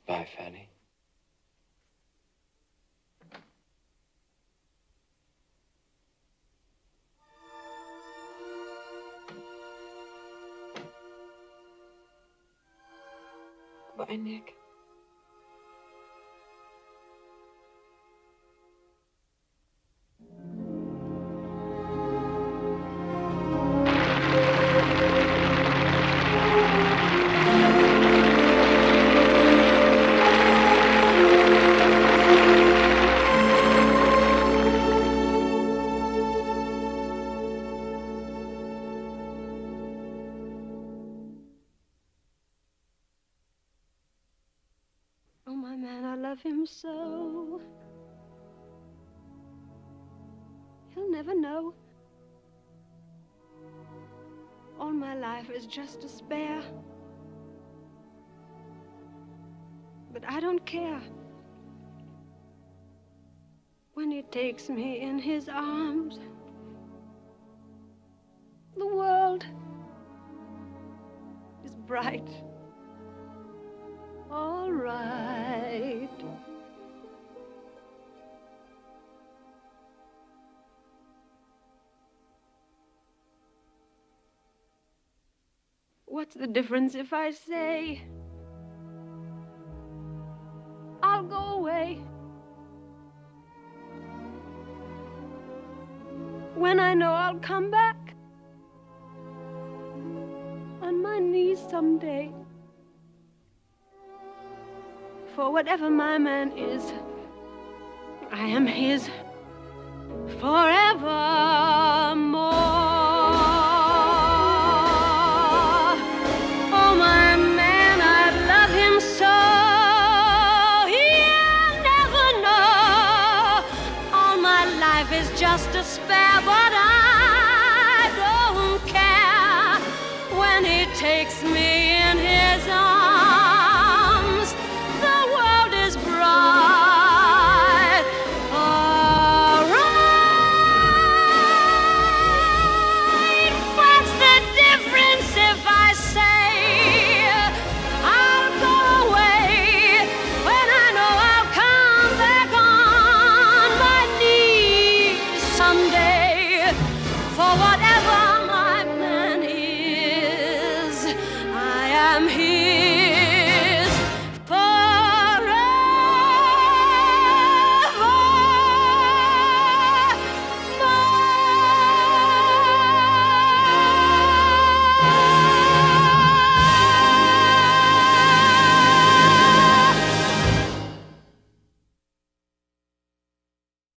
Goodbye, Fanny. Goodbye, Nick. Oh, my man, I love him so. He'll never know. All my life is just despair. But I don't care. When he takes me in his arms, the world is bright. All right. What's the difference if I say I'll go away when I know I'll come back on my knees someday? For whatever my man is, I am his forevermore. Oh, my man, I love him so. He'll never know. All my life is just despair, but